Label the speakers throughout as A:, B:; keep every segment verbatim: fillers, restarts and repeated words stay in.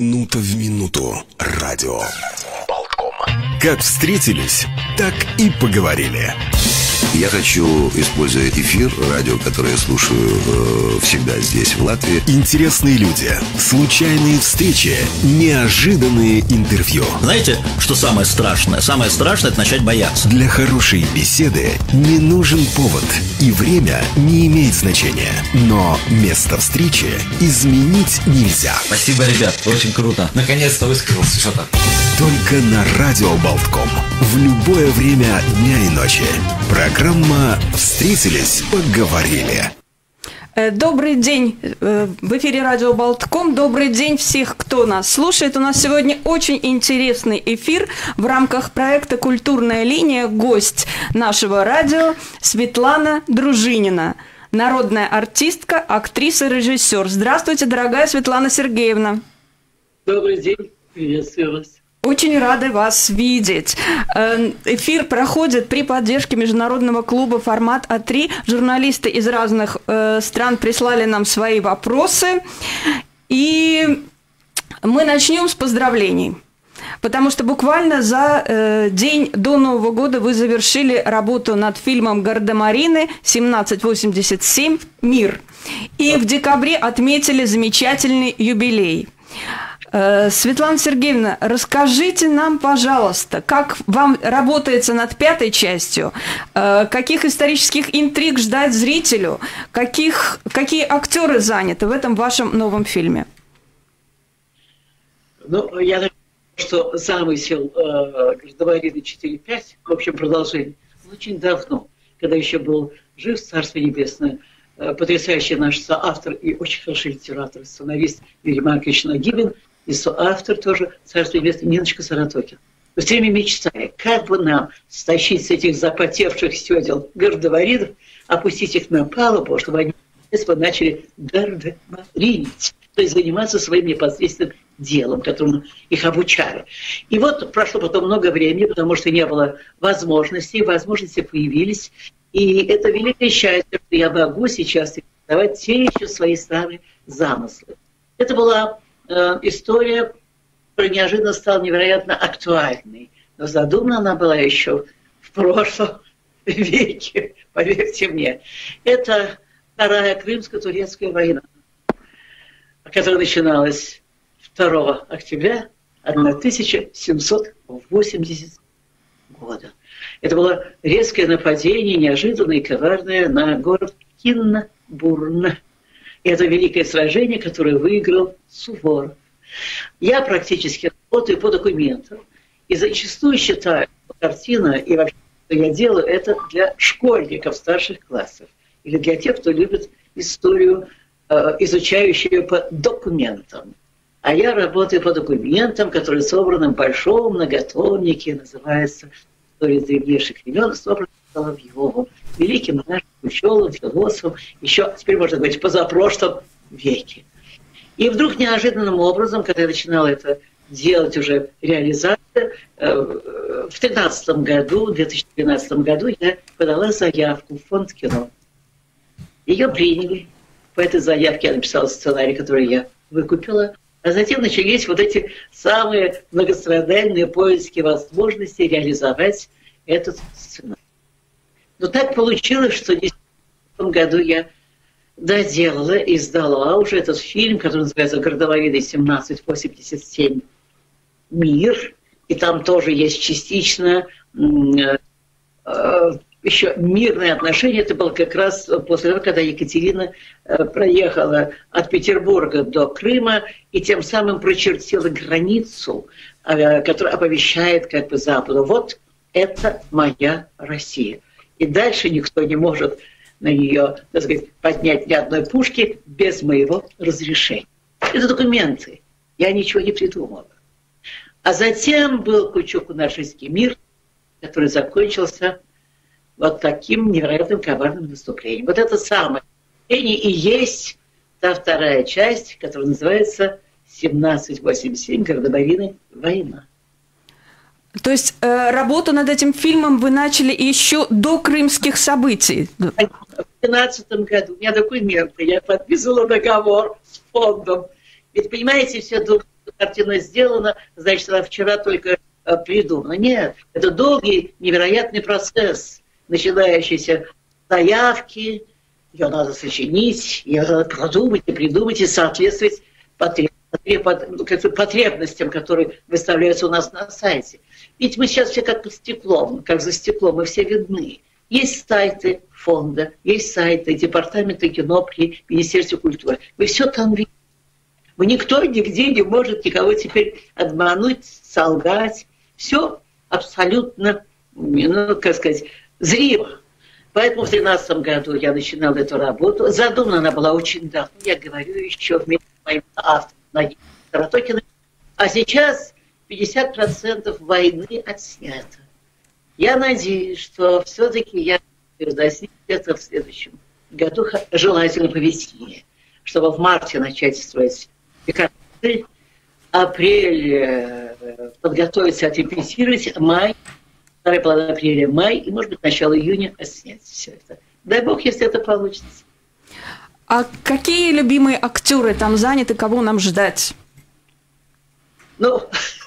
A: Минута в минуту. Радио Болтком. Как встретились, так и поговорили.
B: Я хочу, используя эфир, радио, которое я слушаю э, всегда здесь, в Латвии.
A: Интересные люди, случайные встречи, неожиданные интервью.
C: Знаете, что самое страшное? Самое страшное – это начать бояться.
A: Для хорошей беседы не нужен повод, и время не имеет значения. Но место встречи изменить нельзя.
C: Спасибо, ребят, очень круто. Наконец-то высказался что-то.
A: Только на радио Болтком. В любое время дня и ночи. Программа «Встретились, поговорили».
D: Добрый день. В эфире радио Болтком. Добрый день всех, кто нас слушает. У нас сегодня очень интересный эфир в рамках проекта «Культурная линия». Гость нашего радио Светлана Дружинина. Народная артистка, актриса, режиссер. Здравствуйте, дорогая Светлана Сергеевна.
E: Добрый день. Приветствую вас.
D: Очень рады вас видеть. Эфир проходит при поддержке международного клуба «Формат А три». Журналисты из разных э, стран прислали нам свои вопросы. И мы начнем с поздравлений. Потому что буквально за э, день до Нового года вы завершили работу над фильмом «Гардемарины» семнадцать восемьдесят семь «Мир». И в декабре отметили замечательный юбилей. Светлана Сергеевна, расскажите нам, пожалуйста, как вам работается над пятой частью, каких исторических интриг ждать зрителю, каких, какие актеры заняты в этом вашем новом фильме?
E: Ну, я думаю, что замысел э, «Гардемарины четыре пять», в общем, продолжение, очень давно, когда еще был жив Царство Небесное, э, потрясающий наш соавтор и очень хороший литератор, сценарист Юрий Маркович Нагибин, и соавтор тоже Царство Небесное Ниночка Саратокина. Мы все время мечтали, как бы нам стащить с этих запотевших сёдел гардемаринов, опустить их на палубу, чтобы они начали гардемаринить, то есть заниматься своим непосредственным делом, которому их обучали. И вот прошло потом много времени, потому что не было возможностей, возможности появились, и это великое счастье, что я могу сейчас реализовать те еще свои старые замыслы. Это была история, которая неожиданно стала невероятно актуальной. Но задумана она была еще в прошлом веке, поверьте мне. Это Вторая Крымско-турецкая война, которая начиналась второго октября тысяча семьсот восемьдесятого года. Это было резкое нападение, неожиданное и коварное, на город Кинна-Бурна. И это великое сражение, которое выиграл Суворов. Я практически работаю по документам. И зачастую считаю, что картина и вообще, что я делаю, это для школьников старших классов. Или для тех, кто любит историю, изучающую ее по документам. А я работаю по документам, которые собраны в большом многотомнике, называется «История древнейших времен», собраны Соловьевым, великим нашим ученым, философом, еще, теперь можно говорить, позапрошлом веке. И вдруг неожиданным образом, когда я начинала это делать уже реализацию, в тринадцатом году, в две тысячи тринадцатом году я подала заявку в фонд кино. Ее приняли. По этой заявке я написала сценарий, который я выкупила. А затем начались вот эти самые многострадальные поиски возможностей реализовать этот сценарий. Но так получилось, что в две тысячи десятом году я доделала и сдала уже этот фильм, который называется «Гардемарины семнадцать восемьдесят семь. Мир». И там тоже есть частично э, э, еще мирные отношения. Это было как раз после того, когда Екатерина э, проехала от Петербурга до Крыма и тем самым прочертила границу, э, которая оповещает как бы Западу. Вот это моя Россия. И дальше никто не может на нее, так сказать, поднять ни одной пушки без моего разрешения. Это документы. Я ничего не придумала. А затем был Кучук-Кунаширский мир, который закончился вот таким невероятным коварным наступлением. Вот это самое наступление и есть та вторая часть, которая называется семнадцать восемьдесят семь. Гардемарины. Война.
D: То есть э, работу над этим фильмом вы начали еще до крымских событий?
E: В две тысячи тринадцатом году у меня документы, я подписывала договор с фондом. Ведь, понимаете, все думают, картина сделана, значит, она вчера только придумана. Нет, это долгий, невероятный процесс, начинающийся с заявки, ее надо сочинить, ее надо продумать и придумать и соответствовать потребностям, которые выставляются у нас на сайте. Ведь мы сейчас все как под стеклом, как за стеклом, мы все видны. Есть сайты фонда, есть сайты департамента кино при Министерстве культуры. Вы все там видите. Вы никто нигде не может никого теперь обмануть, солгать. Все абсолютно, ну, как сказать, зримо. Поэтому в две тысячи тринадцатом году я начинала эту работу. Задумана она была очень давно, я говорю еще вместе с моим автором Надеждой Саротокиной. А сейчас пятьдесят процентов войны отснято. Я надеюсь, что все-таки я достигну это в следующем году, желательно повесеннее, чтобы в марте начать строить декорации, апрель подготовиться, отрепетировать, май, вторая половина апреля, май, и, может быть, начало июня снять все это. Дай бог, если это получится.
D: А какие любимые актеры там заняты, кого нам ждать?
E: Ну,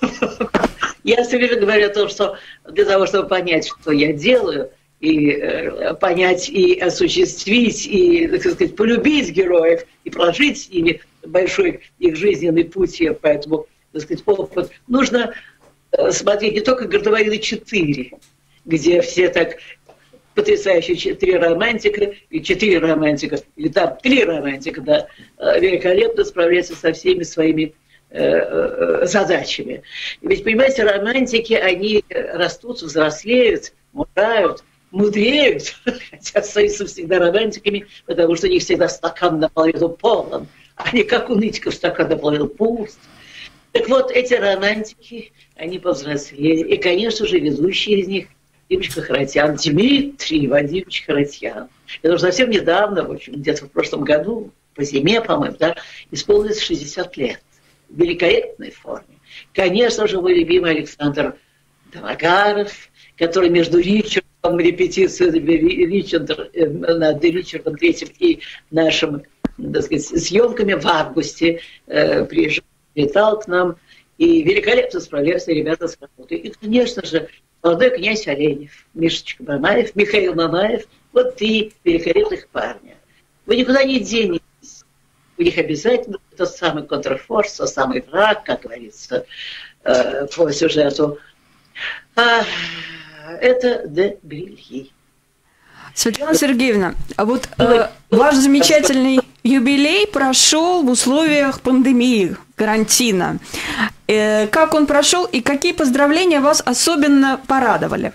E: я все время говорю о том, что для того, чтобы понять, что я делаю, и э, понять, и осуществить, и, так сказать, полюбить героев, и прожить с ними большой их жизненный путь, и поэтому, так сказать, опыт, нужно э, смотреть не только «Гардемарины четыре», где все так потрясающие четыре романтика, и четыре романтика, или там три романтика, да, великолепно справляются со всеми своими задачами. Ведь, понимаете, романтики, они растут, взрослеют, мудреют, мудреют, хотя остаются всегда романтиками, потому что у них всегда стакан наполовину полон, а не как у нытиков стакан наполовину пуст. Так вот, эти романтики, они повзрослели. И, конечно же, ведущий из них Владимир Харатьян, Дмитрий Владимирович Харатьян. Это уже совсем недавно, в общем, где-то в прошлом году, по зиме, по-моему, да, исполнилось шестьдесят лет. В великолепной форме. Конечно же, мой любимый Александр Домогаров, который между Ричардом, репетицией Ричарда, над Ричардом Третьим и нашим, так сказать, съемками в августе э, приезжал, летал к нам, и великолепно справлялись ребята с работой. И, конечно же, молодой князь Оленев, Мишечка Мамаев, Михаил Мамаев, вот три великолепных парня. Вы никуда не денетесь. У них обязательно тот самый контрфорс, тот самый враг, как говорится, э, по сюжету. А, это де Брильи.
D: Светлана Сергеевна, а вот э, ваш замечательный юбилей прошел в условиях пандемии, карантина. Э, как он прошел и какие поздравления вас особенно порадовали?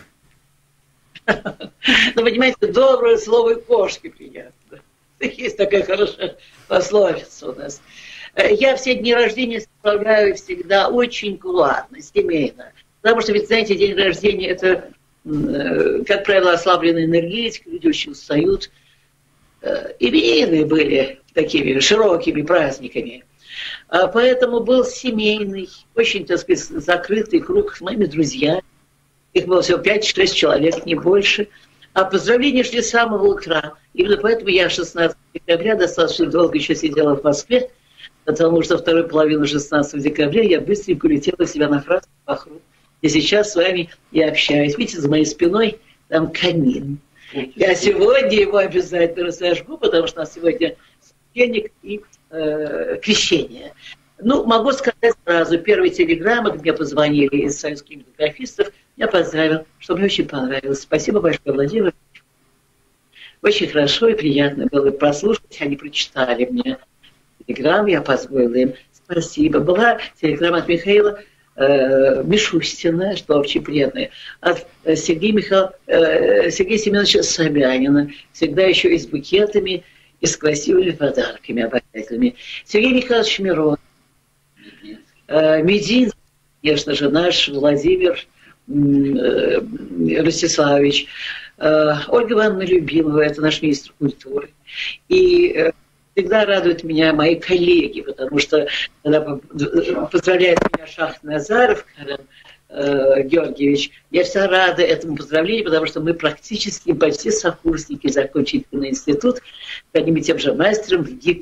E: Ну, понимаете, доброе слово и кошки приятно. Есть такая хорошая пословица у нас. Я все дни рождения справляю всегда очень кулуарно, семейно. Потому что, ведь, знаете, день рождения – это, как правило, ослабленная энергетика, люди очень устают. Именины были такими широкими праздниками. Поэтому был семейный, очень, так сказать, закрытый круг с моими друзьями. Их было всего пять-шесть человек, не больше. А поздравления шли с самого утра. Именно поэтому я шестнадцатого декабря достаточно долго еще сидела в Москве, потому что вторую половину шестнадцатого декабря я быстренько улетела себя на Красную Пахру. И сейчас с вами я общаюсь. Видите, за моей спиной там камин. Я сегодня его обязательно разожгу, потому что у нас сегодня священник и э, крещение. Ну, могу сказать сразу, первые телеграммы, мне позвонили из Союза кинематографистов, я поздравил, что мне очень понравилось. Спасибо большое, Владимир. Очень хорошо и приятно было прослушать. Они прочитали мне телеграмму, я позволила им. Спасибо. Была телеграмма от Михаила э, Мишустина, что очень приятно. От э, Сергея, Миха... э, Сергея Семеновича Собянина. Всегда еще и с букетами, и с красивыми подарками обаятельными. Сергей Михайлович Мирон. Э, Медин, конечно же, наш Владимир э, Ростиславович. Ольга Ивановна Любимова, это наш министр культуры. И э, всегда радуют меня мои коллеги, потому что когда поздравляет меня Шахт Назаров Карен э, Георгиевич, я вся рада этому поздравлению, потому что мы практически почти сокурсники, закончили институт, одним и тем же мастером в ГИК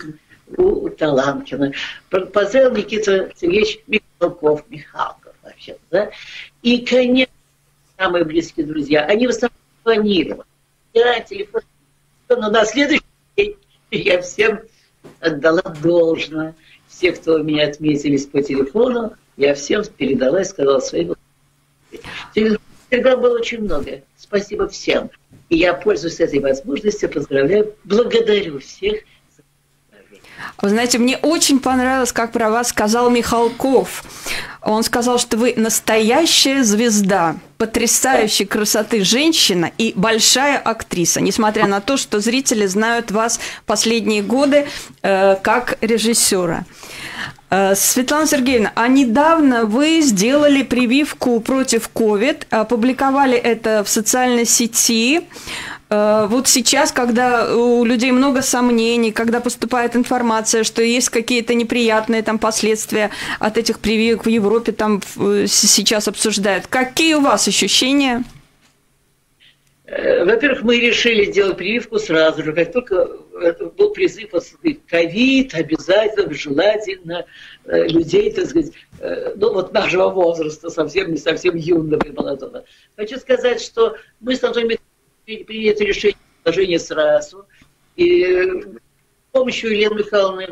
E: у Таланкина. Поздравил Никита Сергеевич Михалков, Михалков вообще, да. И, конечно, самые близкие друзья, они в основном звонили. Я телефон, но на следующий день я всем отдала должное. Все, кто меня отметились по телефону, я всем передала и сказала свои. Телеграмм было очень много. Спасибо всем. И я пользуюсь этой возможностью, поздравляю, благодарю всех.
D: Вы знаете, мне очень понравилось, как про вас сказал Михалков. Он сказал, что вы настоящая звезда, потрясающей красоты женщина и большая актриса, несмотря на то, что зрители знают вас последние годы э, как режиссера. Э, Светлана Сергеевна, а недавно вы сделали прививку против ковид, опубликовали это в социальной сети. Вот сейчас, когда у людей много сомнений, когда поступает информация, что есть какие-то неприятные там последствия от этих прививок в Европе, там сейчас обсуждают. Какие у вас ощущения?
E: Во-первых, мы решили делать прививку сразу же, как только был призыв ковид, обязательно, желательно людей, так сказать, ну вот нашего возраста, совсем не совсем юного и молодого. Хочу сказать, что мы с Антоном принято решение положения сразу. И с помощью Елены Михайловны,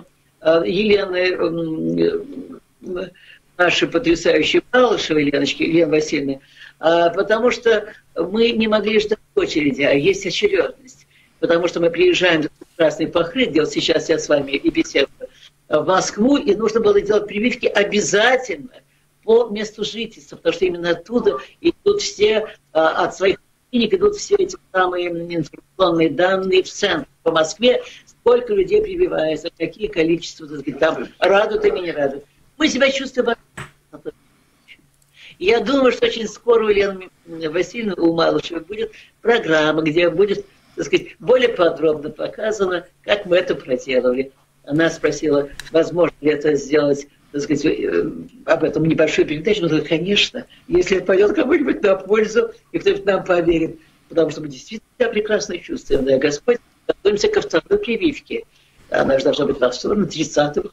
E: Елены, нашей потрясающей Малышевой, Леночки, Елены Васильевны, потому что мы не могли ждать очереди, а есть очередность. Потому что мы приезжаем в Красный Похры, где вот сейчас я с вами и беседую, в Москву, и нужно было делать прививки обязательно по месту жительства, потому что именно оттуда идут все от своих идут все эти самые информационные данные в центр по Москве, сколько людей прививается, какие количества, так сказать, там радуют или не радуют. Мы себя чувствуем. Я думаю, что очень скоро у Елены Васильевны, у Малышевой будет программа, где будет, так сказать, более подробно показано, как мы это проделали. Она спросила, возможно ли это сделать, так сказать, об этом небольшой передаче. Ну, конечно, если это пойдет кому-нибудь на пользу, и кто-нибудь нам поверит, потому что мы действительно себя прекрасно чувствуем. Да, Господь, готовимся ко второй прививке. Она же должна быть на сторону тридцатого.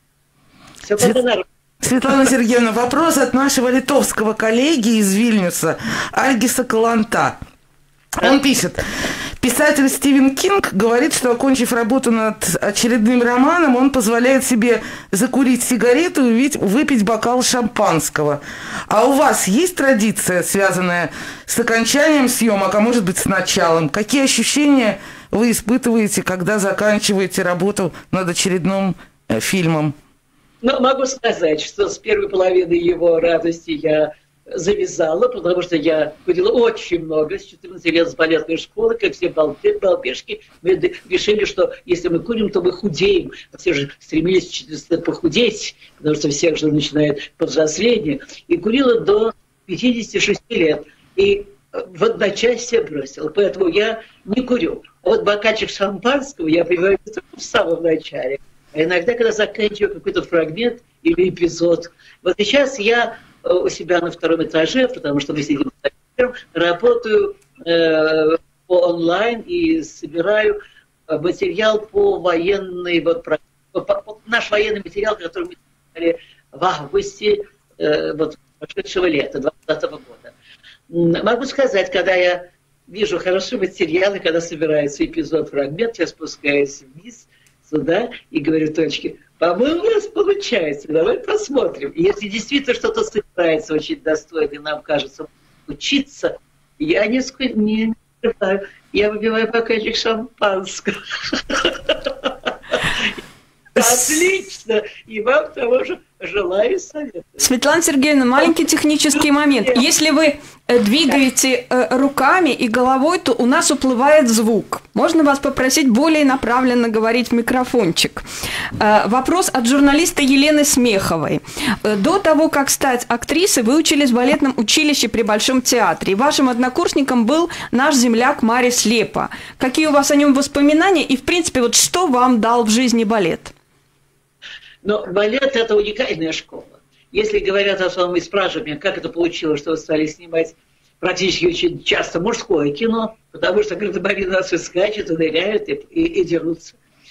E: Все пока народ.
F: Светлана Сергеевна, вопрос от нашего литовского коллеги из Вильнюса, Альгиса Каланта. Он пишет: писатель Стивен Кинг говорит, что, окончив работу над очередным романом, он позволяет себе закурить сигарету и выпить бокал шампанского. А у вас есть традиция, связанная с окончанием съемок, а может быть с началом? Какие ощущения вы испытываете, когда заканчиваете работу над очередным э, фильмом?
E: Ну, могу сказать, что с первой половины его радости я завязала, потому что я курила очень много, с четырнадцати лет с балетной школы, как все балбешки. Мы решили, что если мы курим, то мы худеем. Все же стремились в четырнадцать лет похудеть, потому что всех же начинает повзросление. И курила до пятидесяти шести лет. И в одночасье бросила. Поэтому я не курю. А вот бокальчик шампанского я понимаю в самом начале. А иногда, когда заканчиваю какой-то фрагмент или эпизод. Вот сейчас я у себя на втором этаже, потому что мы сидим в первом, работаю э, по онлайн и собираю материал по военной, вот, по, по, наш военный материал, который мы собирали в августе э, вот, прошедшего лета, двадцатого года. Могу сказать, когда я вижу хороший материал, и когда собирается эпизод, фрагмент, я спускаюсь вниз, сюда, и говорю Точке: по-моему, у нас получается, давай посмотрим. И если действительно что-то собирается очень достойно, и нам кажется учиться, я не не скрываю, я выпиваю бокальчик шампанского. Отлично! И вам того же желаю совета.
D: Светлана Сергеевна, маленький технический момент. Если вы двигаете руками и головой, то у нас уплывает звук. Можно вас попросить более направленно говорить в микрофончик. Вопрос от журналиста Елены Смеховой. До того, как стать актрисой, вы учились в балетном училище при Большом театре. И вашим однокурсником был наш земляк Марис Лепа. Какие у вас о нем воспоминания? И, в принципе, вот что вам дал в жизни балет?
E: Но балет – это уникальная школа. Если говорят о том и спрашивают меня, как это получилось, что вы стали снимать практически очень часто мужское кино, потому что гардемарины нас и скачут, и ныряют, и, и, и дерутся.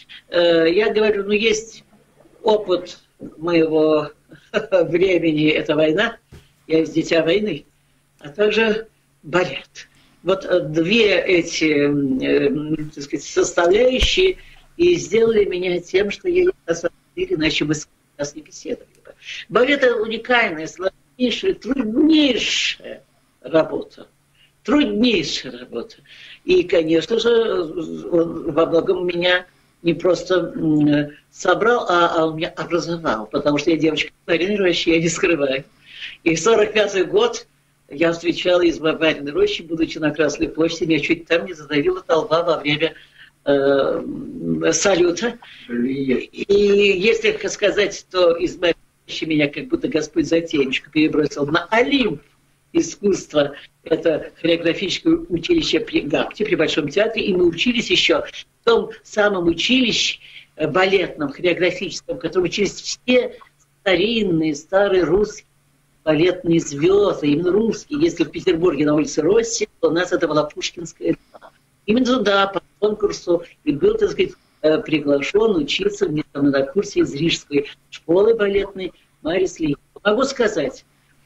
E: Я говорю, ну, есть опыт моего времени, это война, я из дитя войны, а также балет. Вот две эти, так сказать, составляющие и сделали меня тем, что я на самом деле, иначе бы нас не беседовали. Балет – это уникальная, сложнейшая, труднейшая работа. Труднейшая работа. И, конечно же, он во многом меня не просто собрал, а, а он меня образовал, потому что я девочка Марины Рощи, я не скрываю. И в сорок пятый год я встречала из Марины Рощи, будучи на Красной площади, меня чуть там не задавила толпа во время э, салюта. И если сказать, то из Марины Рощи меня как будто Господь затейничку перебросил на Олимп искусства. Это хореографическое училище при ГАПТе, при Большом театре, и мы учились еще в том самом училище балетном, хореографическом, в котором учились все старинные, старые русские балетные звезды, именно русские. Если в Петербурге на улице Росси, то у нас это была Пушкинская два. Именно туда, по конкурсу, и был, так сказать, приглашен учиться на курсе из Рижской школы балетной Марис Ли. Могу сказать,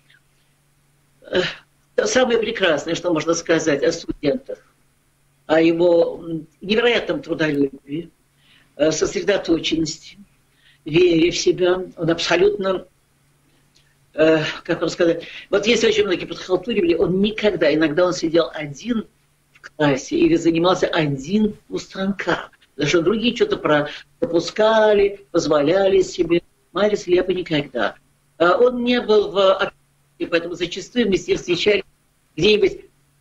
E: самое прекрасное, что можно сказать о студентах, о его невероятном трудолюбии, сосредоточенности, вере в себя. Он абсолютно, как вам сказать, вот если очень многие подхалтуривали, он никогда, иногда он сидел один в классе или занимался один у станка, потому что другие что-то пропускали, позволяли себе. Марис Лепа никогда. Он не был в... И поэтому зачастую мы с ним встречались где-нибудь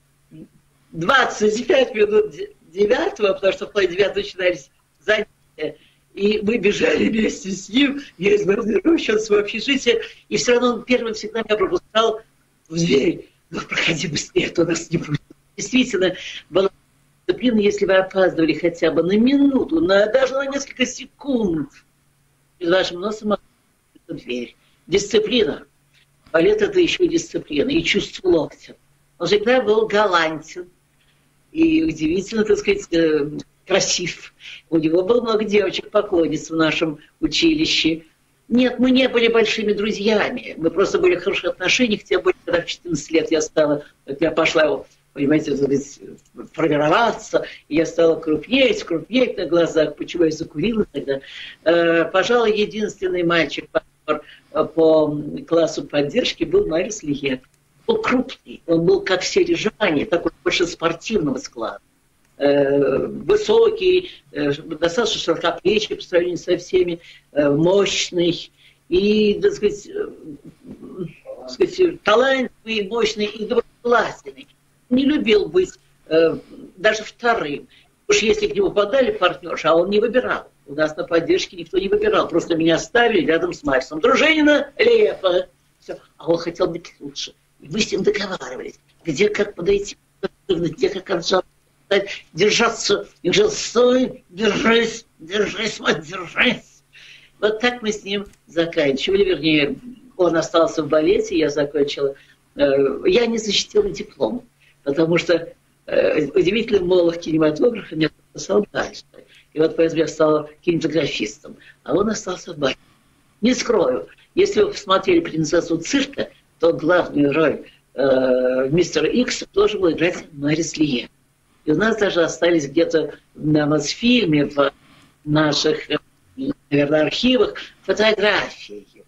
E: двадцать пять минут девятого, потому что в половине девятого начинались занятия. И мы бежали вместе с ним, я из Марины Рощи, он в свое общежитие, и все равно он первым всегда меня пропускал в дверь. Ну, проходи быстрее, а то нас не будет. Действительно, была дисциплина, если вы опаздывали хотя бы на минуту, на, даже на несколько секунд, перед вашим носом открыта дверь. Дисциплина. Балет – это еще и дисциплина, и чувство локтя. Он всегда был галантен и удивительно, так сказать, красив. У него было много девочек-поклонниц в нашем училище. Нет, мы не были большими друзьями. Мы просто были в хороших отношениях, тем более, когда в четырнадцать лет я стала, я пошла, понимаете, формироваться, и я стала крупнеть, крупнеть на глазах. Почему я закурила тогда? Пожалуй, единственный мальчик по классу поддержки был Марис Лиеп. Он был крупный, он был как все рижане, такой больше спортивного склада. Э, высокий, э, достаточно широкоплечий по сравнению со всеми, э, мощный и, так сказать, э, так сказать, талантливый, мощный и доброжелательный. Не любил быть э, даже вторым. Уж если к нему подали партнерши, а он не выбирал. У нас на поддержке никто не выбирал. Просто меня ставили рядом с Марисом. Дружинина, Лепа. Все. А он хотел быть лучше. И мы с ним договаривались. Где как подойти, где как отжаться, держаться. И уже стой, держись, держись, вот держись. Вот так мы с ним заканчивали. Вернее, он остался в балете, я закончила. Я не защитила диплом, потому что удивительный молох кинематографа меня написал дальше. И вот поэтому я стала кинематографистом. А он остался в балете. Не скрою, если вы посмотрели «Принцессу цирка», то главную роль э, мистера Икс должен был играть Марис Лиеп. И у нас даже остались где-то на Мосфильме, в наших, наверное, архивах фотографии его.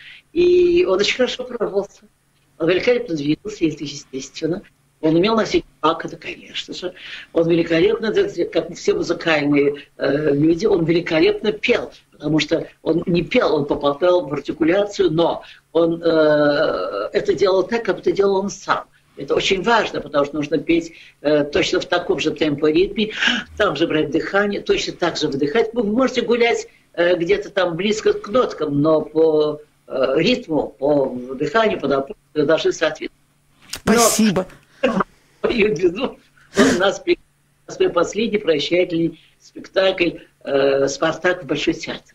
E: И он очень хорошо пробовался. Он великолепно двигался, если естественно. Он умел носить пак, это, конечно же. Он великолепно, как все музыкальные э, люди, он великолепно пел. Потому что он не пел, он попадал в артикуляцию, но он э, это делал так, как это делал он сам. Это очень важно, потому что нужно петь э, точно в таком же темпоритме, там же брать дыхание, точно так же выдыхать. Вы можете гулять э, где-то там близко к ноткам, но по э, ритму, по дыханию, по напору должны соответствовать.
F: Спасибо.
E: Мою беду, он у нас при последний прощательный спектакль э, «Спартак» в Большой театр.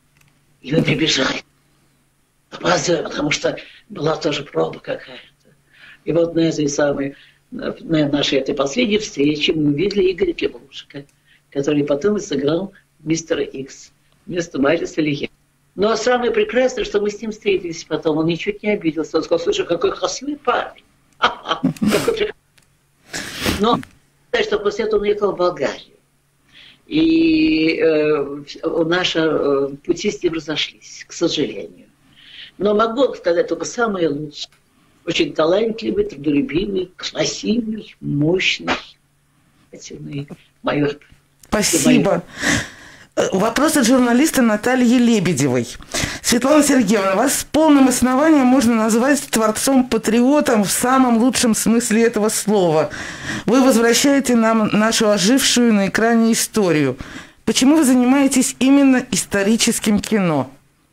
E: И мы прибежали. Опаздываем, потому что была тоже проба какая-то. И вот на этой самой, на нашей этой последней встрече мы увидели Игоря Климовшика, который потом и сыграл мистера Икс вместо Мариса Лия. Но самое прекрасное, что мы с ним встретились потом, он ничуть не обиделся. Он сказал: слушай, какой красивый парень. Но, что после этого он уехал в Болгарию. И э, наши э, пути с ним разошлись, к сожалению. Но могу сказать только самое лучшее. Очень талантливый, трудолюбивый, красивый, мощный, майор.
F: Спасибо. Вопрос от журналиста Натальи Лебедевой. Светлана Сергеевна, вас с полным основанием можно назвать творцом-патриотом в самом лучшем смысле этого слова. Вы возвращаете нам нашу ожившую на экране историю. Почему вы занимаетесь именно историческим кино?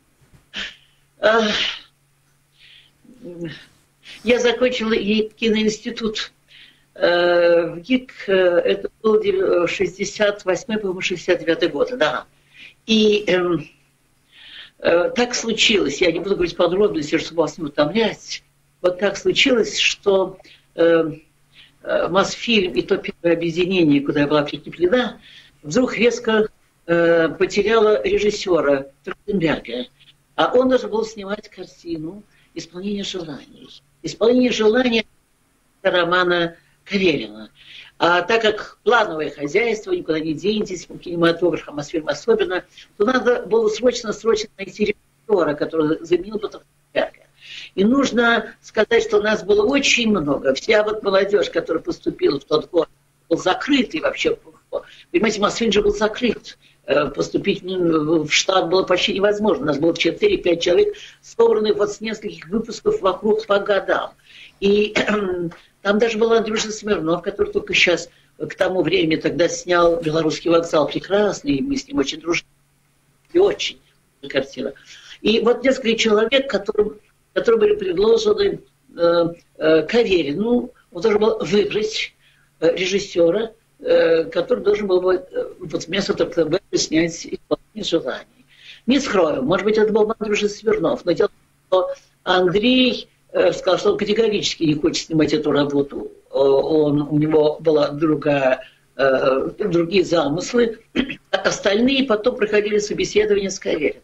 E: Я закончила киноинститут в ГИК, это был шестьдесят восьмой, по-моему, шестьдесят девятый год, да. И э, э, так случилось, я не буду говорить подробности, чтобы вас не утомлять, вот так случилось, что э, э, Мосфильм и то первое объединение, куда я была прикреплена, вдруг резко э, потеряло режиссера Трахтенберга, а он должен был снимать картину «Исполнение желаний». «Исполнение желаний» романа Каверина. А так как плановое хозяйство, никуда не денетесь, кинематограф, Мосфильм особенно, то надо было срочно-срочно найти режиссера, который заменил бы Трахтенберга. И нужно сказать, что у нас было очень много. Вся вот молодежь, которая поступила в тот год, был закрытый вообще. Понимаете, Мосфильм же был закрыт. Поступить в штат было почти невозможно. У нас было четыре-пять человек, собранных вот с нескольких выпусков вокруг по годам. И там даже был Андрюша Смирнов, который только сейчас, к тому времени, тогда снял «Белорусский вокзал» прекрасный, и мы с ним очень дружили. И очень картина. И вот несколько человек, которым, которые были предложены э, э, Каверин. Ну, он должен был выбрать э, режиссера, э, который должен был бы, э, вот вместо Трахтенберга снять «Исполнение желаний». Не скрою, может быть, это был Андрюша Смирнов, но дело в том, что Андрей сказал, что он категорически не хочет снимать эту работу. Он, у него была другая, э, другие замыслы. Остальные потом проходили собеседование с Кавериным.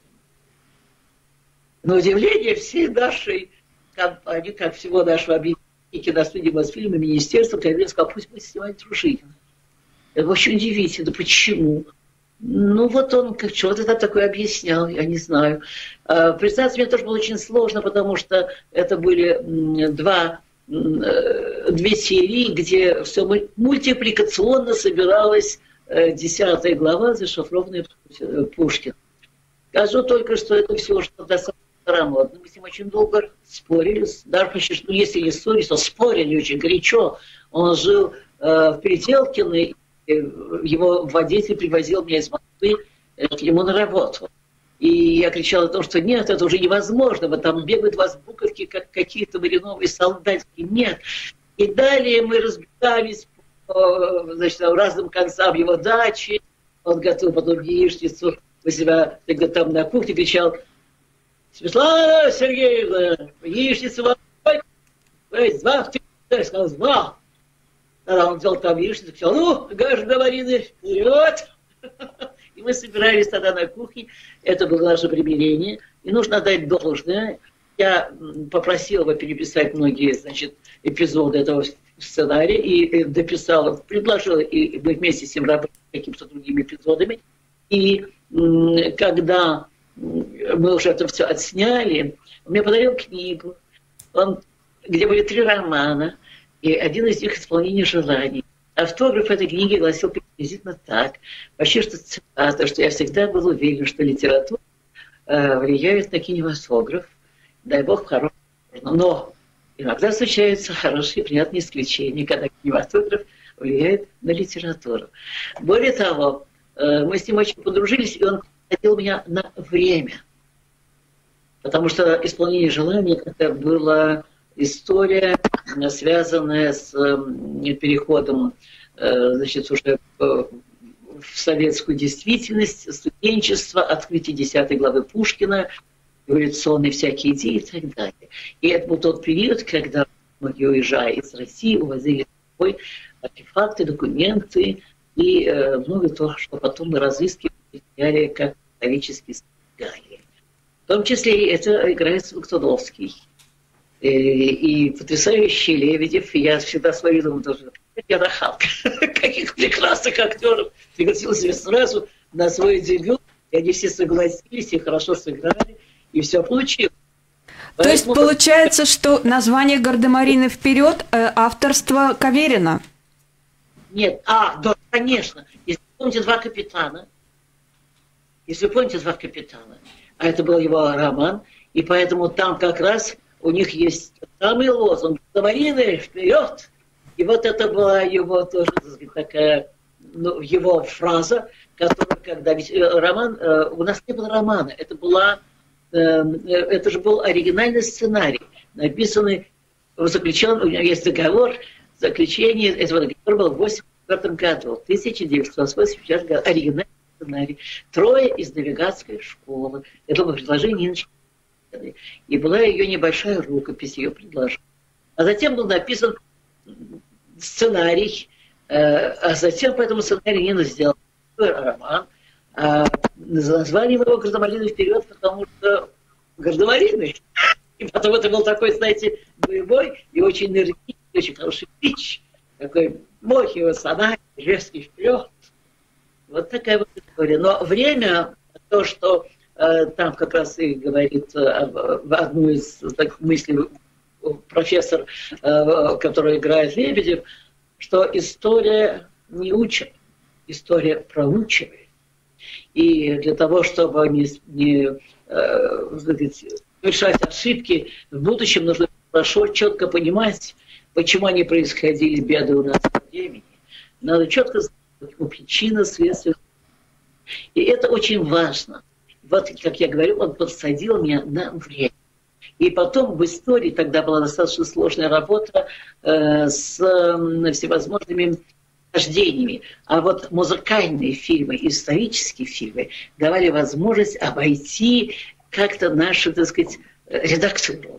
E: На удивление всей нашей компании, как всего нашего объединения киностудии Мосфильма, министерства, Каверин сказал: пусть будет снимать Дружинина. Это очень удивительно. Почему? Ну, вот он как что-то там такое объяснял, я не знаю. Признаться, мне тоже было очень сложно, потому что это были два, две серии, где все мультипликационно собиралась десятая глава, зашифрованная Пушкин. Скажу только, что это все уже достаточно старомодно. Мы с ним очень долго спорили. Даже, ну, если не ссорились, то спорили очень горячо. Он жил в Переделкино, его водитель привозил меня из Москвы к нему на работу. И я кричала о том, что нет, это уже невозможно, вот там бегают вас буковки, как какие-то мариновые солдатики. Нет. И далее мы разбегались по, значит, разным концам его дачи. Он готовил потом яичницу у себя тогда там на кухне, кричал: Светлана Сергеевна, яичницу вам два, я сказал, два. Тогда он взял там яичницу, сказал: ну, гражданины, вперед! И мы собирались тогда на кухне. Это было наше примирение. И нужно отдать должное. Я попросила его переписать многие, значит, эпизоды этого сценария и дописала, предложила, и мы вместе с ним работали какими-то другими эпизодами. И когда мы уже это все отсняли, он мне подарил книгу, он, где были три романа, и один из них — «Исполнение желаний». Автограф этой книги гласил приблизительно так. Вообще, что цитата, что я всегда был уверен, что литература э, влияет на кинематограф. Дай бог, хорошо. Но иногда случаются хорошие, приятные исключения, когда кинематограф влияет на литературу. Более того, э, мы с ним очень подружились, и он ходил меня на время. Потому что «Исполнение желаний» — это была история, связанная с переходом, значит, уже в советскую действительность, студенчество, открытие десятой главы Пушкина, революционные всякие идеи и так далее. И это был тот период, когда многие, уезжая из России, увозили с собой артефакты, документы и много того, что потом мы разыскивали взяли как исторически сыграли. В том числе это играет Смоктуновский. И, и потрясающий Лебедев. И я всегда свою думаю, тоже, я нахал. Каких прекрасных актеров пригласил себе сразу на свой дебют. И они все согласились, и хорошо сыграли, и все получилось.
D: То есть получается, что название «Гардемарины вперед» авторство Каверина?
E: Нет, а, да, конечно. Если вы помните «Два капитана», если вы помните «Два капитана», а это был его роман, и поэтому там как раз у них есть самый лозунг «Гардемарины вперед». И вот это была его тоже, так сказать, такая, ну, его фраза, которая, когда ведь роман, у нас не было романа, это была, это же был оригинальный сценарий, написанный, заключен, у меня есть договор, заключение этого договора было в восемьдесят четвёртом году, в тысяча девятьсот восемьдесят четвёртом году, оригинальный сценарий. Трое из навигатской школы. Это было предложение Ниночки. И была ее небольшая рукопись, ее предложение. А затем был написан сценарий, а затем по этому сценарию Нина сделала роман. А назвали его «Гардемарины вперед», потому что гардемарины. И потом это был такой, знаете, боевой и очень энергичный, очень хороший пич. Такой мощный сценарий, резкий вперед. Вот такая вот история. Но время, то, что э, там как раз и говорит э, в одну из таких мыслей профессор, э, который играет Лебедев, что история не учит, история проучивает. И для того, чтобы не, не э, сказать, совершать ошибки, в будущем нужно хорошо, четко понимать, почему они происходили, беды у нас во времени. Надо четко знать, почему причина, следствие. И это очень важно. Вот, как я говорю, он подсадил меня на время. И потом в истории, тогда была достаточно сложная работа э, с э, всевозможными рождениями. А вот музыкальные фильмы, исторические фильмы давали возможность обойти как-то нашу, так сказать, редактуру.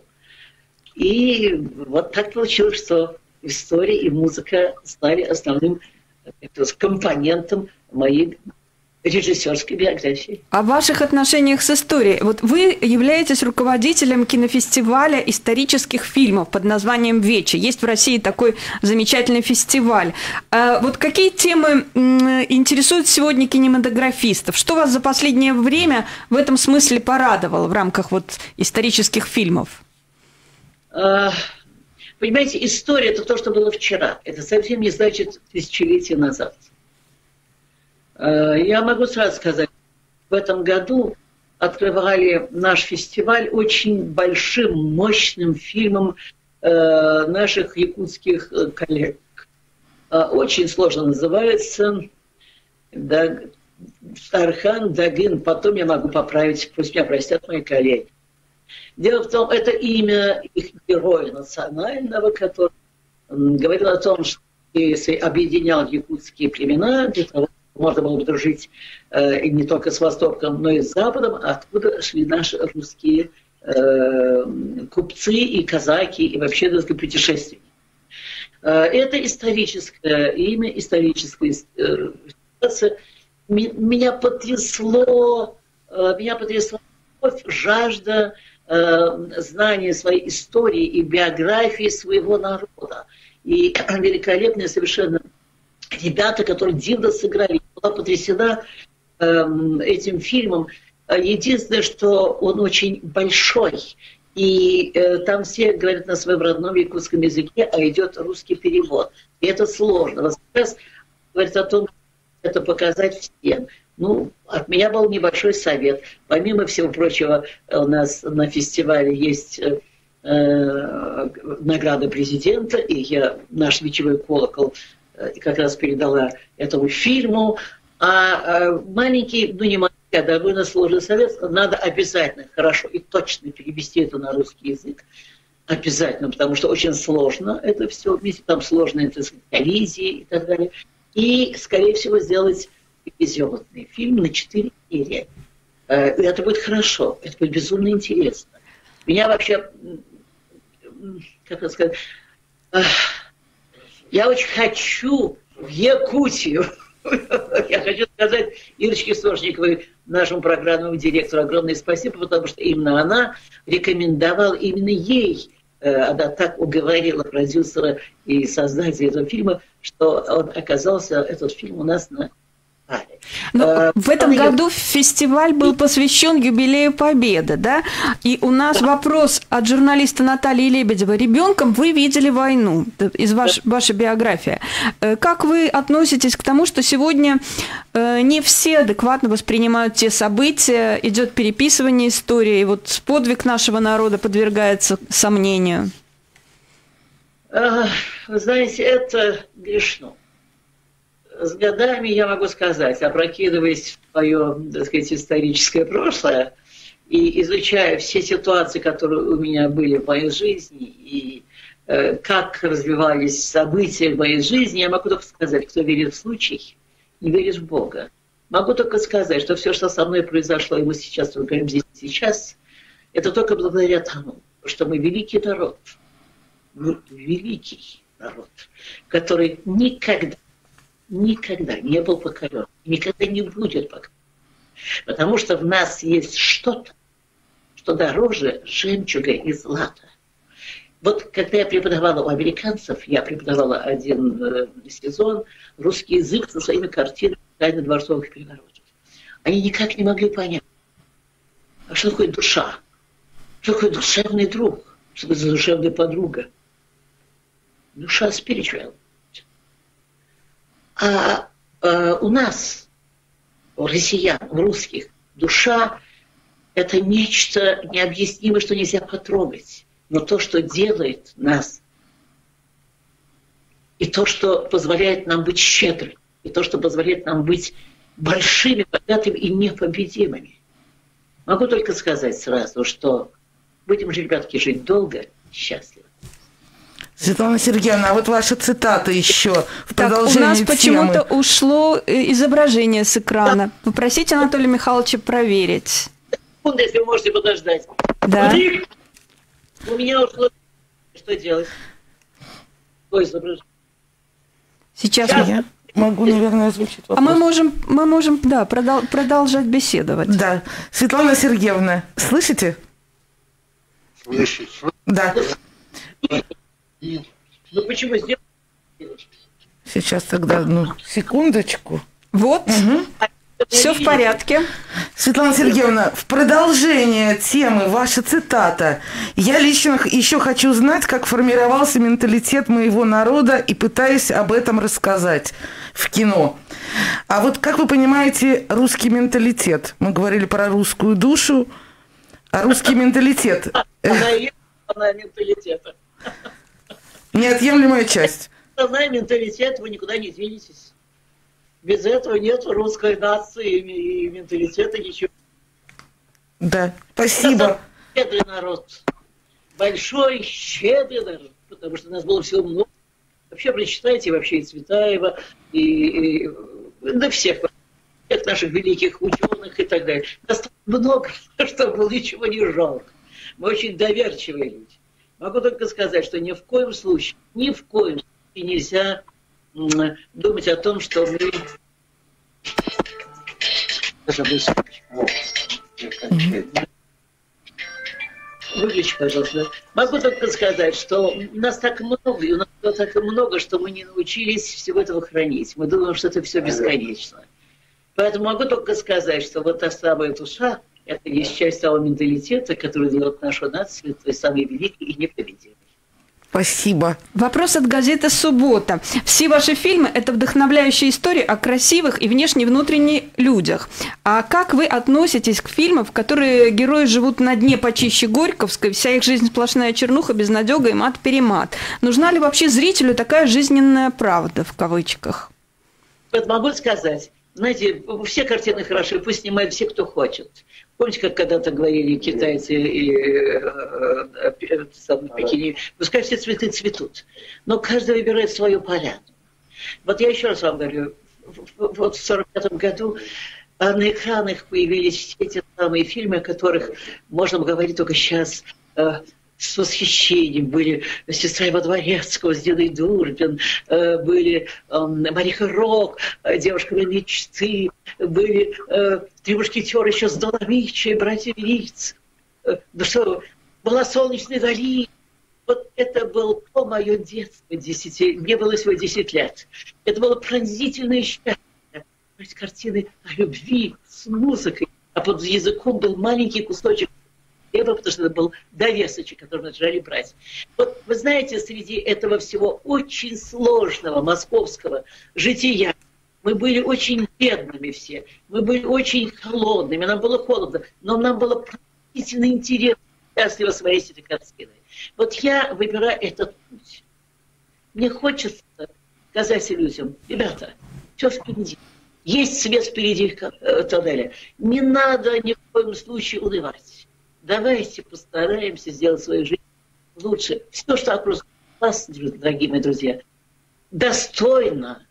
E: И вот так получилось, что история и музыка стали основным компонентом моей режиссерской биографии.
D: О ваших отношениях с историей. Вот вы являетесь руководителем кинофестиваля исторических фильмов под названием «Вече». Есть в России такой замечательный фестиваль. А вот какие темы интересуют сегодня кинематографистов? Что вас за последнее время в этом смысле порадовало в рамках вот исторических фильмов?
E: А, понимаете, история – это то, что было вчера. Это совсем не значит тысячелетия назад. Я могу сразу сказать, в этом году открывали наш фестиваль очень большим, мощным фильмом наших якутских коллег. Очень сложно называется Тархан Дагин. Потом я могу поправить, пусть меня простят мои коллеги. Дело в том, это имя их героя национального, который говорил о том, что если объединял якутские племена для того, можно было бы дружить э, не только с Востоком, но и с Западом, откуда шли наши русские э, купцы и казаки, и вообще, так сказать, путешественники. Э, это историческое имя, историческая ситуация. Меня потрясло, э, меня потрясла жажда э, знания своей истории и биографии своего народа. И великолепные совершенно ребята, которые дивно сыграли. Я была потрясена э, этим фильмом. Единственное, что он очень большой. И э, там все говорят на своем родном якутском языке, а идет русский перевод. И это сложно. Вот сейчас говорят о том, это показать всем. Ну, от меня был небольшой совет. Помимо всего прочего, у нас на фестивале есть э, э, награда президента, и я наш вечевой колокол как раз передала этому фильму. А маленький, ну не маленький, а довольно сложный совет, надо обязательно хорошо и точно перевести это на русский язык. Обязательно, потому что очень сложно это все вместе, там сложные, так сказать, коллизии и так далее. И, скорее всего, сделать эпизодный фильм на четыре серии. Это будет хорошо, это будет безумно интересно. Меня вообще, как это сказать, я очень хочу в Якутию. Я хочу сказать Ирочке Сошниковой, нашему программному директору, огромное спасибо, потому что именно она рекомендовала, именно ей, она так уговорила продюсера и создателя этого фильма, что он оказался, этот фильм у нас на паре.
D: Но в этом году фестиваль был посвящен юбилею Победы, да? И у нас вопрос от журналиста Натальи Лебедевой. Ребенком вы видели войну, из ваш, вашей биографии. Как вы относитесь к тому, что сегодня не все адекватно воспринимают те события, идет переписывание истории, и вот подвиг нашего народа подвергается сомнению?
E: Вы знаете, это грешно. С годами, я могу сказать, опрокидываясь в свое, так сказать, историческое прошлое и изучая все ситуации, которые у меня были в моей жизни, и э, как развивались события в моей жизни, я могу только сказать, кто верит в случай, не верит в Бога. Могу только сказать, что все, что со мной произошло, и мы сейчас, мы говорим здесь сейчас, это только благодаря тому, что мы великий народ, мы великий народ, который никогда никогда не был покорен, никогда не будет покорен. Потому что в нас есть что-то, что дороже жемчуга и злата. Вот когда я преподавала у американцев, я преподавала один э, сезон русский язык со своими картинами «Тайны дворцовых переворотов». Они никак не могли понять, а что такое душа, что такое душевный друг, что такое душевная подруга. Душа spiritual. А э, у нас, у россиян, у русских, душа – это нечто необъяснимое, что нельзя потрогать. Но то, что делает нас, и то, что позволяет нам быть щедрыми, и то, что позволяет нам быть большими, богатыми и непобедимыми. Могу только сказать сразу, что будем же, ребятки, жить долго и счастливо.
F: Светлана Сергеевна, а вот ваша цитата еще в
D: так,
F: продолжении
D: у нас
F: темы.
D: почему-то ушло изображение с экрана. Попросите Анатолия Михайловича проверить.
E: Секунду, если вы можете подождать.
D: Да.
E: У меня ушло... Что делать? Какое изображение?
D: Сейчас,
E: Сейчас.
D: я
F: могу, наверное, озвучить вопрос.
D: А мы можем, мы можем, да, продол- продолжать беседовать.
F: Да. Светлана Сергеевна, слышите?
B: Слышу.
F: Да.
E: Ну почему сделать?
F: Сейчас тогда, ну, секундочку.
D: Вот,
F: Угу.
D: все в порядке.
F: Светлана Сергеевна, в продолжение темы ваша цитата. Я лично еще хочу знать, как формировался менталитет моего народа, и пытаюсь об этом рассказать в кино. А вот как вы понимаете русский менталитет? Мы говорили про русскую душу, а русский менталитет...
E: Она и есть основная менталитета.
F: Неотъемлемая часть.
E: Основной менталитет, вы никуда не денетесь. Без этого нет русской нации и менталитета, ничего.
F: Да, спасибо.
E: Щедрый народ. Большой, щедрый народ. Потому что у нас было всего много. Вообще прочитайте вообще и Цветаева, и, и да всех, всех наших великих ученых и так далее. Нас много, что было ничего не жалко. Мы очень доверчивые люди. Могу только сказать, что ни в коем случае, ни в коем случае нельзя думать о том, что мы... Выключи, пожалуйста. Могу только сказать, что нас так много, и у нас так много, что мы не научились всего этого хранить. Мы думаем, что это все бесконечно. Поэтому могу только сказать, что вот та самая душа, это есть часть того менталитета, который делает нашу нацию той самой великой и непобедимой.
F: Спасибо.
D: Вопрос от газеты «Суббота». Все ваши фильмы – это вдохновляющие истории о красивых и внешне и внутренне людях. А как вы относитесь к фильмам, в которые герои живут на дне почище Горьковской, вся их жизнь сплошная чернуха, безнадега и мат-перемат? Нужна ли вообще зрителю такая жизненная правда, в кавычках?
E: Вот могу сказать, знаете, все картины хороши, пусть снимают все, кто хочет. Помните, как когда-то говорили китайцы и э, э, в Пекине, пускай все цветы цветут, но каждый выбирает свою поляну. Вот я еще раз вам говорю, вот в сорок пятом году на экранах появились все эти самые фильмы, о которых можно говорить только сейчас. Э, с восхищением. Были сестра Ива Дворецкого с Дидой Дурбин, были Мариха Рок, девушка моей мечты, были три мушкетера еще с Доломичей, братья Виц. Ну что, была «Солнечная долина». Вот это было то мое детство, десяти, мне было всего десять лет. Это было пронзительное счастье. Картины о любви с музыкой, а под языком был маленький кусочек хлеба, потому что это был довесочек, который мы жали брать. Вот вы знаете, среди этого всего очень сложного московского жития мы были очень бедными все, мы были очень холодными, нам было холодно, но нам было пронзительно интересно, счастливо с моей картиной. Вот я выбираю этот путь. Мне хочется сказать людям: ребята, все впереди. Есть свет впереди тоннеля. Не надо ни в коем случае унывать. Давайте постараемся сделать свою жизнь лучше. Все, что окружает вас, дорогие мои друзья, достойно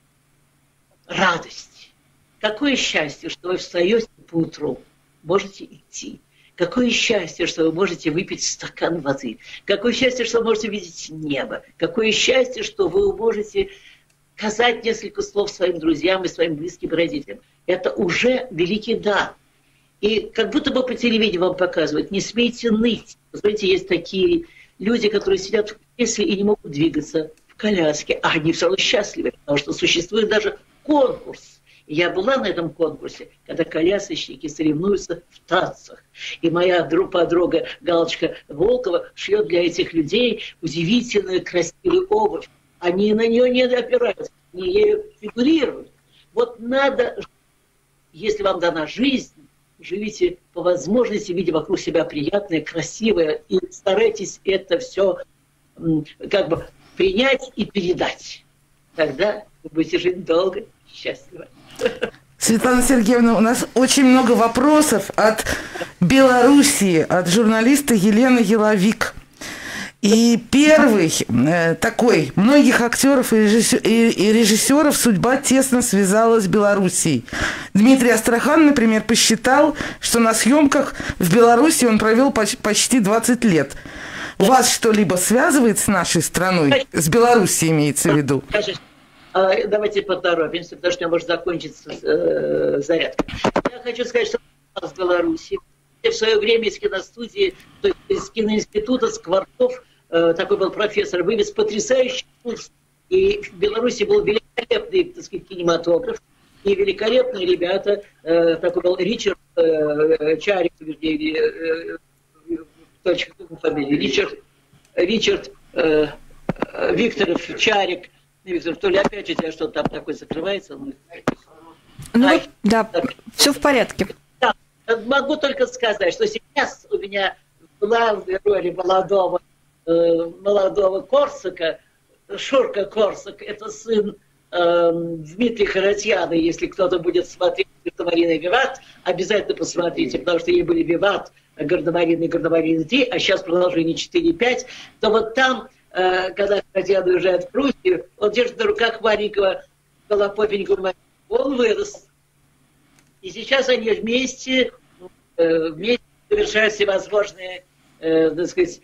E: радости. Какое счастье, что вы встаете поутру, можете идти. Какое счастье, что вы можете выпить стакан воды. Какое счастье, что вы можете видеть небо. Какое счастье, что вы можете сказать несколько слов своим друзьям и своим близким родителям. Это уже великий дар. И как будто бы по телевидению вам показывают: не смейте ныть. Вы знаете, есть такие люди, которые сидят в кресле и не могут двигаться в коляске, а они все равно счастливы, потому что существует даже конкурс. И я была на этом конкурсе, когда колясочники соревнуются в танцах. И моя друг, подруга Галочка Волкова шьет для этих людей удивительную красивую обувь. Они на нее не опираются, они ею фигурируют. Вот надо, если вам дана жизнь, живите по возможности, видя вокруг себя приятное, красивое, и старайтесь это все как бы принять и передать. Тогда вы будете жить долго и счастливо.
F: Светлана Сергеевна, у нас очень много вопросов от Белоруссии, от журналиста Елены Еловик. И первый э, такой: многих актеров и, режиссер, и, и режиссеров судьба тесно связала с Белоруссией. Дмитрий Астрахан, например, посчитал, что на съемках в Беларуси он провел поч- почти двадцать лет. Вас что-либо связывает с нашей страной? С Белоруссией имеется в виду?
E: Давайте поторопимся, потому что у меня может закончиться э, зарядка. Я хочу сказать, что в Беларуси в свое время из киностудии, то есть из киноинститута Скворцов, э, такой был профессор, вывез потрясающий курс. И в Беларуси был великолепный, так сказать, кинематограф, и великолепные ребята, э, такой был Ричард э, Чарик, вернее, э, э, точка, фамилия, Ричард, Ричард э, Викторов Чарик. Виктор, то ли опять у тебя что-то там такое закрывается? Ну,
D: ну да, так. Все в порядке.
E: Да, могу только сказать, что сейчас у меня в главной роли молодого, э, молодого Корсака, Шурка Корсак, это сын э, Дмитрия Харатьяна. Если кто-то будет смотреть «Гардемарины» и «Виват», обязательно посмотрите, потому что ей были «Виват», «Гардемарины» и «Гардемарины три», а сейчас продолжение четыре и пять, то вот там, когда Харатьян уезжает в Пруссию, он держит на руках маленького голопопенького мальчика. Он вырос. И сейчас они вместе, вместе совершают всевозможные, так сказать,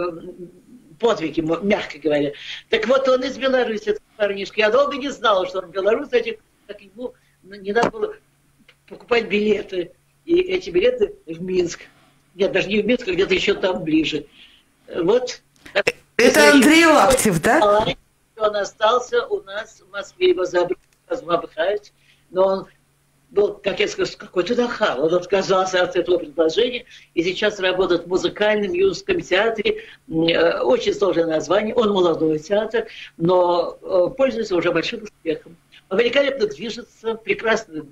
E: подвиги, мягко говоря. Так вот, он из Беларуси, этот парнишка. Я долго не знала, что он белорус, как ему не надо было покупать билеты. И эти билеты в Минск. Нет, даже не в Минск, а где-то еще там ближе. Вот.
F: Это Андрей Лаптев, да?
E: Он остался у нас в Москве, его забрать, но он был, как я сказал, какой-то нахал. Он отказался от этого предложения и сейчас работает в музыкальном юношеском театре. Очень сложное название. Он молодой театр, но пользуется уже большим успехом. Он великолепно движется, прекрасно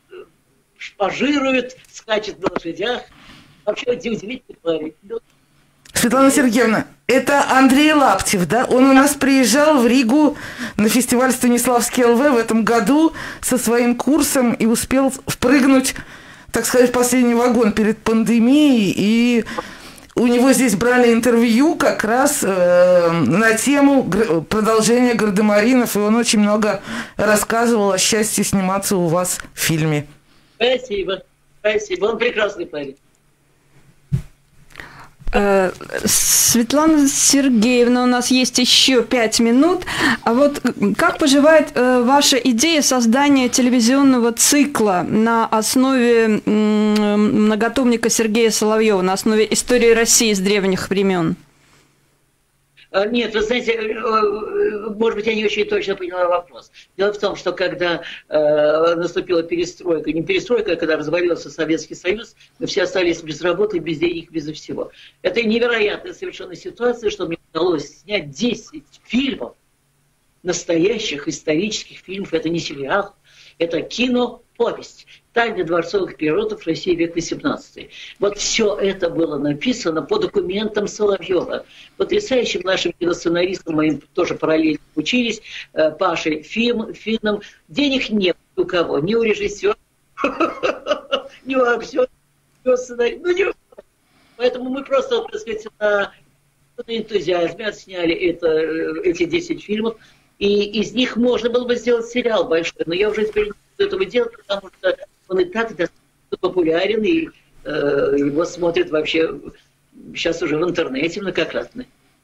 E: шпажирует, скачет на лошадях. Вообще удивительный парень.
F: Светлана Сергеевна, это Андрей Лаптев, да? Он у нас приезжал в Ригу на фестиваль Станиславский эл вэ в этом году со своим курсом и успел впрыгнуть, так сказать, в последний вагон перед пандемией. И у него здесь брали интервью как раз э, на тему продолжения «Гардемаринов», и он очень много рассказывал о счастье сниматься у вас в фильме.
E: Спасибо, спасибо. Он прекрасный парень.
D: Светлана Сергеевна, у нас есть еще пять минут. А вот как поживает ваша идея создания телевизионного цикла на основе многотомника Сергея Соловьева, на основе истории России с древних времен?
E: Нет, вы знаете, может быть, я не очень точно поняла вопрос. Дело в том, что когда э, наступила перестройка, не перестройка, а когда развалился Советский Союз, мы все остались без работы, без денег, без всего. Это невероятная совершенно ситуация, что мне удалось снять десять фильмов, настоящих исторических фильмов. Это не сериал, это киноповесть. «Тайны дворцовых переворотов России век восемнадцатый». Вот все это было написано по документам Соловьева. Потрясающим нашим киносценаристам, моим тоже параллельно учились, Пашей Фим, Финном. Денег нет у кого, ни у режиссера, ни у актера, ни у сценариста. Ну, не у кого. Поэтому мы просто, так сказать, на энтузиазме отсняли это, эти десять фильмов. И из них можно было бы сделать сериал большой. Но я уже теперь не буду этого делать, потому что он и так достаточно популярен, и э, его смотрят вообще сейчас уже в интернете многократно.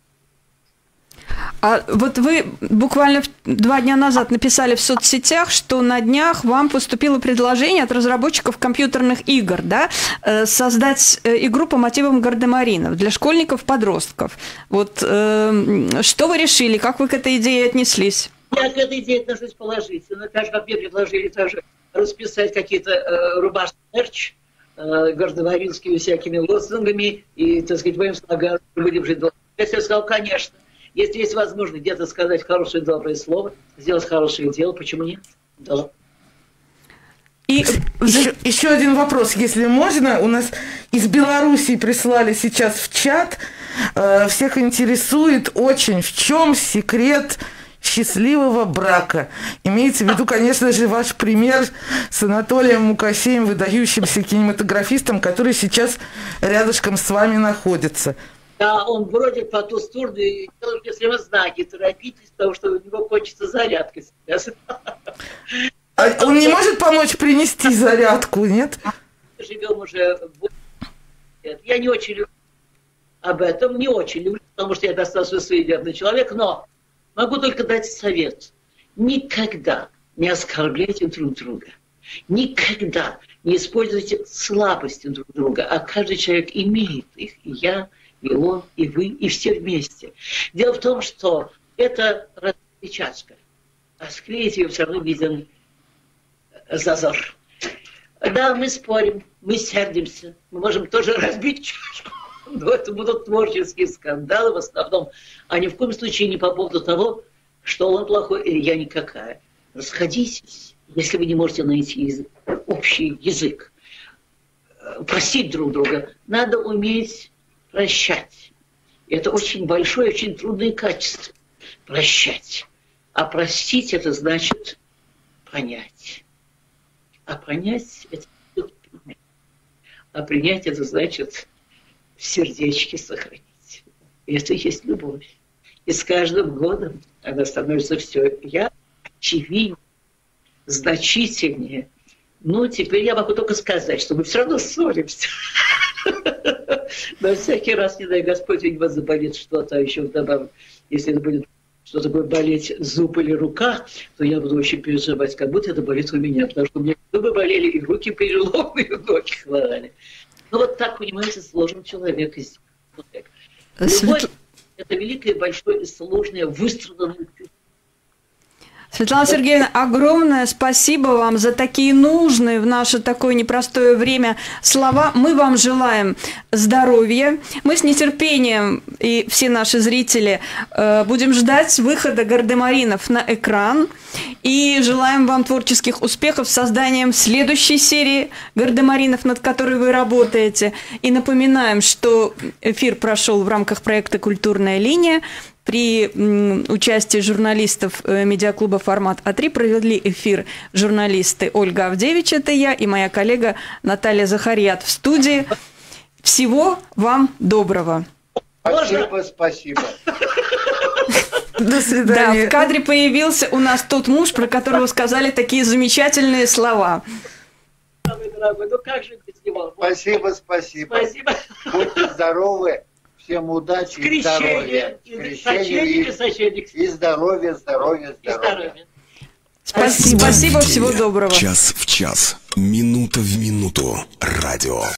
D: А вот вы буквально два дня назад написали в соцсетях, что на днях вам поступило предложение от разработчиков компьютерных игр, да, создать игру по мотивам гардемаринов для школьников-подростков. Вот э, что вы решили, как вы к этой идее отнеслись?
E: Я к этой идее отношусь положительно. Так же, как мне предложили тоже расписать какие-то э, рубашки мерч, э, гардемаринскими всякими лозунгами, и, так сказать, моим слоганом будем жить долго. Я себе сказал, конечно, если есть возможность где-то сказать хорошее доброе слово, сделать хорошее дело, почему нет? Да.
F: И еще, еще один вопрос, если можно. У нас из Белоруссии прислали сейчас в чат. Э, всех интересует очень, в чем секрет счастливого брака. Имеется в виду, конечно же, ваш пример с Анатолием Мукасеем, выдающимся кинематографистом, который сейчас рядышком с вами находится.
E: Да, он бродит по ту сторону, и если вы знаете, торопитесь, потому что у него кончится зарядка сейчас.
F: А он не может помочь принести зарядку, нет?
E: Мы живем уже восемь лет. Я не очень люблю об этом, не очень люблю, потому что я достаточно суеверный человек, но могу только дать совет. Никогда не оскорбляйте друг друга. Никогда не используйте слабости друг друга. А каждый человек имеет их. И я, и он, и вы, и все вместе. Дело в том, что это разбитая чашка. А склеить ее все равно виден зазор. Да, мы спорим, мы сердимся. Мы можем тоже разбить чашку. Но это будут творческие скандалы в основном, а ни в коем случае не по поводу того, что он плохой или я никакая. Расходитесь, если вы не можете найти язык, общий язык. Простить друг друга. Надо уметь прощать. Это очень большое, очень трудное качество. Прощать. А простить это значит понять. А понять это принять. А принять это значит в сердечке сохранить. И это и есть любовь. И с каждым годом она становится все ярче, очевиднее, значительнее. Ну, теперь я могу только сказать, что мы все равно ссоримся. Но всякий раз, не дай Господь, у него заболит что-то, а еще вдобавок, если это будет что-то будет болеть зуб или рука, то я буду очень переживать, как будто это болит у меня, потому что у меня зубы болели, и руки переломы, и ноги хворали. Ну вот так, понимаете, сложен человек из человека. Любовь – это великое, большое и сложное, выстраданное чувство.
D: Светлана Сергеевна, огромное спасибо вам за такие нужные в наше такое непростое время слова. Мы вам желаем здоровья. Мы с нетерпением, и все наши зрители, будем ждать выхода «Гардемаринов» на экран. И желаем вам творческих успехов с созданием следующей серии «Гардемаринов», над которой вы работаете. И напоминаем, что эфир прошел в рамках проекта «Культурная линия». При участии журналистов медиаклуба «Формат А три» провели эфир журналисты Ольга Авдевич, это я, и моя коллега Наталья Захарьят в студии. Всего вам доброго.
G: Спасибо, спасибо.
F: До свидания.
D: Да, в кадре появился у нас тот муж, про которого сказали такие замечательные слова.
E: Дорогой, ну как же без него?
G: Спасибо, спасибо.
E: Спасибо.
G: Будьте здоровы. Всем удачи и
E: Крещение,
G: здоровья.
E: и
G: Крещение
E: сочельник, и
G: и,
E: сочельник.
G: и здоровья, здоровья,
E: И
G: здоровья.
E: здоровья.
D: Спасибо, спасибо, всего
A: Видение.
D: доброго.
A: Час в час, минута в минуту. Радио.